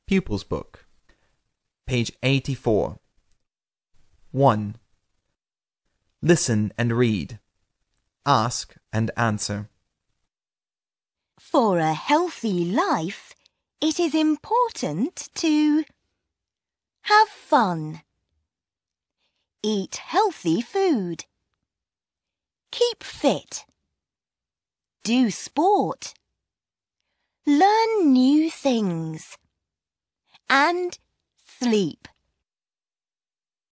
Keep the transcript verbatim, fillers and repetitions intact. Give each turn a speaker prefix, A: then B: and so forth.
A: Pupil's book. Page eighty-four. one. Listen and read. Ask and answer.
B: For a healthy life, it is important to have fun, eat healthy food, keep fit, do sport, learn new things, and sleep.